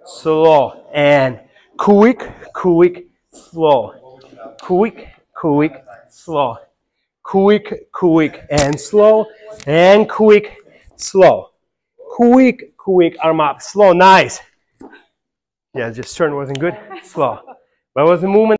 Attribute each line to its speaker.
Speaker 1: slow, and quick, quick, slow, quick, quick, slow, quick, quick, and slow, and quick, slow, quick, quick, arm up, slow, nice. Yeah, just turn wasn't good, slow. But was the movement